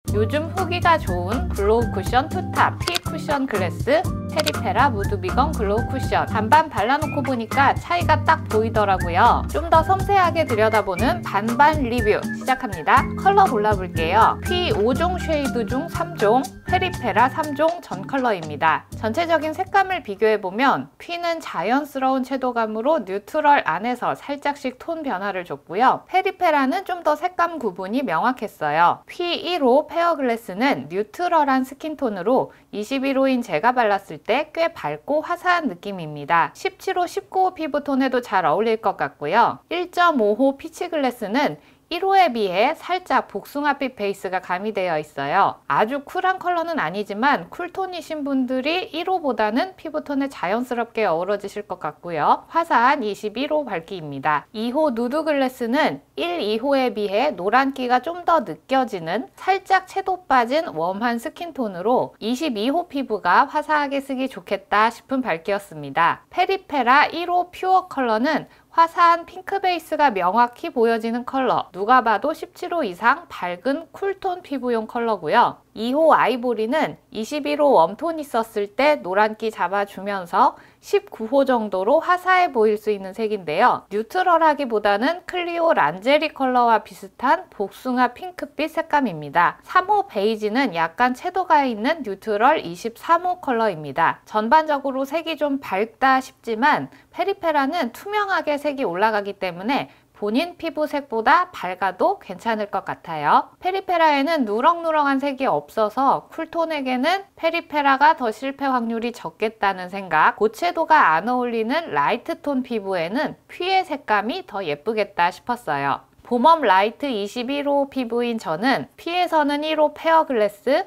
요즘 후기가 좋은 글로우 쿠션 투탑 P 쿠션 글래스 페리페라 무드 비건 글로우 쿠션 반반 발라놓고 보니까 차이가 딱 보이더라고요. 좀 더 섬세하게 들여다보는 반반 리뷰 시작합니다. 컬러 골라볼게요. P 5종 쉐이드 중 3종 페리페라 3종 전 컬러입니다. 전체적인 색감을 비교해보면 P는 자연스러운 채도감으로 뉴트럴 안에서 살짝씩 톤 변화를 줬고요. 페리페라는 좀 더 색감 구분이 명확했어요. P15 페어 글래스는 뉴트럴한 스킨톤으로 21호인 제가 발랐을 때 꽤 밝고 화사한 느낌입니다. 17호, 19호 피부톤에도 잘 어울릴 것 같고요. 1.5호 피치 글래스는 1호에 비해 살짝 복숭아빛 베이스가 가미되어 있어요. 아주 쿨한 컬러는 아니지만 쿨톤이신 분들이 1호보다는 피부톤에 자연스럽게 어우러지실 것 같고요. 화사한 21호 밝기입니다. 2호 누드 글래스는 1, 2호에 비해 노란기가 좀 더 느껴지는 살짝 채도 빠진 웜한 스킨톤으로 22호 피부가 화사하게 쓰기 좋겠다 싶은 밝기였습니다. 페리페라 1호 퓨어 컬러는 화사한 핑크 베이스가 명확히 보여지는 컬러, 누가 봐도 17호 이상 밝은 쿨톤 피부용 컬러고요. 2호 아이보리는 21호 웜톤 있었을 때 노란기 잡아주면서 19호 정도로 화사해 보일 수 있는 색인데요. 뉴트럴하기보다는 클리오 란제리 컬러와 비슷한 복숭아 핑크빛 색감입니다. 3호 베이지는 약간 채도가 있는 뉴트럴 23호 컬러입니다. 전반적으로 색이 좀 밝다 싶지만 페리페라는 투명하게 색이 올라가기 때문에 본인 피부색보다 밝아도 괜찮을 것 같아요. 페리페라에는 누렁누렁한 색이 없어서 쿨톤에게는 페리페라가 더 실패 확률이 적겠다는 생각, 고채도가 안 어울리는 라이트톤 피부에는 P의 색감이 더 예쁘겠다 싶었어요. 봄웜 라이트 21호 피부인 저는 P에서는 1호 페어 글래스,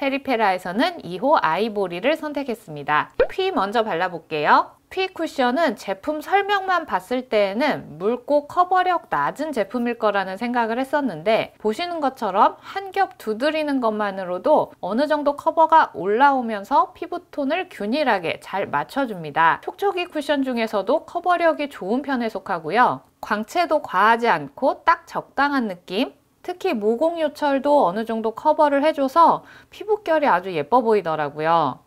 페리페라에서는 2호 아이보리를 선택했습니다. P 먼저 발라볼게요. P 쿠션은 제품 설명만 봤을 때에는 묽고 커버력 낮은 제품일 거라는 생각을 했었는데 보시는 것처럼 한 겹 두드리는 것만으로도 어느 정도 커버가 올라오면서 피부톤을 균일하게 잘 맞춰줍니다. 촉촉이 쿠션 중에서도 커버력이 좋은 편에 속하고요. 광채도 과하지 않고 딱 적당한 느낌, 특히 모공 요철도 어느 정도 커버를 해줘서 피부결이 아주 예뻐 보이더라고요.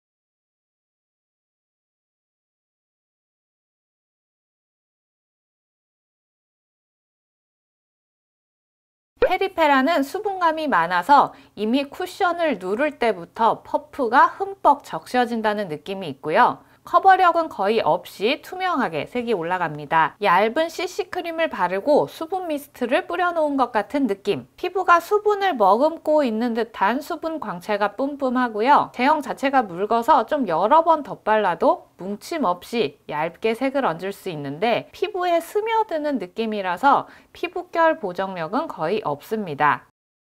페리페라는 수분감이 많아서 이미 쿠션을 누를 때부터 퍼프가 흠뻑 적셔진다는 느낌이 있고요. 커버력은 거의 없이 투명하게 색이 올라갑니다. 얇은 CC크림을 바르고 수분 미스트를 뿌려놓은 것 같은 느낌. 피부가 수분을 머금고 있는 듯한 수분 광채가 뿜뿜하고요. 제형 자체가 묽어서 좀 여러 번 덧발라도 뭉침 없이 얇게 색을 얹을 수 있는데 피부에 스며드는 느낌이라서 피부결 보정력은 거의 없습니다.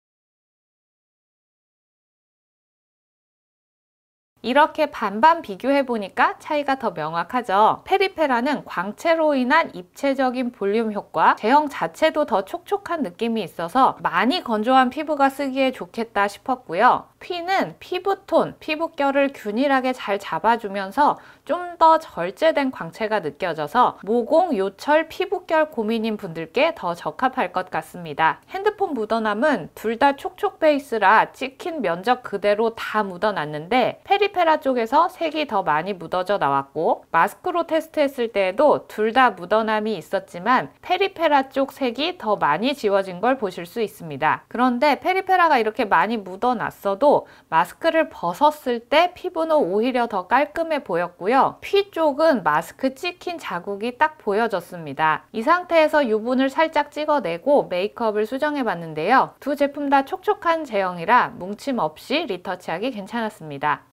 이렇게 반반 비교해보니까 차이가 더 명확하죠. 페리페라는 광채로 인한 입체적인 볼륨 효과, 제형 자체도 더 촉촉한 느낌이 있어서 많이 건조한 피부가 쓰기에 좋겠다 싶었고요. P는 피부톤, 피부결을 균일하게 잘 잡아주면서 좀 더 절제된 광채가 느껴져서 모공, 요철, 피부결 고민인 분들께 더 적합할 것 같습니다. 핸드폰 묻어남은 둘 다 촉촉 베이스라 찍힌 면적 그대로 다 묻어났는데 페리페라 쪽에서 색이 더 많이 묻어져 나왔고 마스크로 테스트했을 때에도 둘 다 묻어남이 있었지만 페리페라 쪽 색이 더 많이 지워진 걸 보실 수 있습니다. 그런데 페리페라가 이렇게 많이 묻어났어도 마스크를 벗었을 때 피부는 오히려 더 깔끔해 보였고요. P 쪽은 마스크 찍힌 자국이 딱 보여졌습니다. 이 상태에서 유분을 살짝 찍어내고 메이크업을 수정해 봤는데요. 두 제품 다 촉촉한 제형이라 뭉침 없이 리터치하기 괜찮았습니다.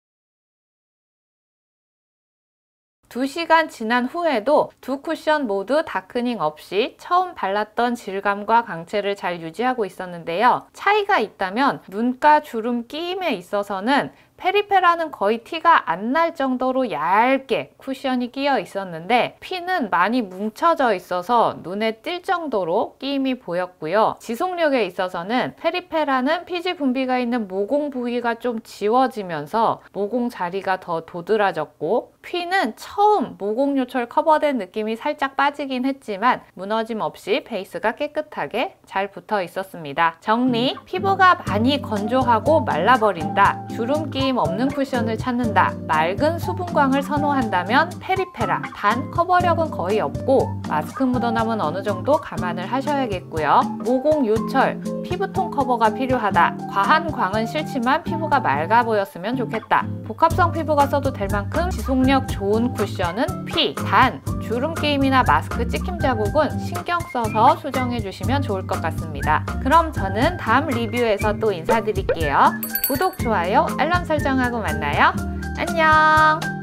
2시간 지난 후에도 두 쿠션 모두 다크닝 없이 처음 발랐던 질감과 광채를 잘 유지하고 있었는데요. 차이가 있다면 눈가 주름 끼임에 있어서는 페리페라는 거의 티가 안 날 정도로 얇게 쿠션이 끼어 있었는데 P는 많이 뭉쳐져 있어서 눈에 띌 정도로 끼임이 보였고요. 지속력에 있어서는 페리페라는 피지 분비가 있는 모공 부위가 좀 지워지면서 모공 자리가 더 도드라졌고, P는 처음 모공 요철 커버된 느낌이 살짝 빠지긴 했지만 무너짐 없이 베이스가 깨끗하게 잘 붙어 있었습니다. 정리, 피부가 많이 건조하고 말라버린다, 주름 끼임 없는 쿠션을 찾는다, 맑은 수분광을 선호한다면 페리페라. 단 커버력은 거의 없고 마스크 묻어남은 어느 정도 감안을 하셔야겠고요. 모공 요철, 피부톤 커버가 필요하다, 과한 광은 싫지만 피부가 맑아 보였으면 좋겠다, 복합성 피부가 써도 될 만큼 지속력 좋은 쿠션은 P. 단 주름 끼임이나 마스크 찍힘 자국은 신경 써서 수정해 주시면 좋을 것 같습니다. 그럼 저는 다음 리뷰에서 또 인사드릴게요. 구독, 좋아요, 알람 설정하고 만나요. 안녕.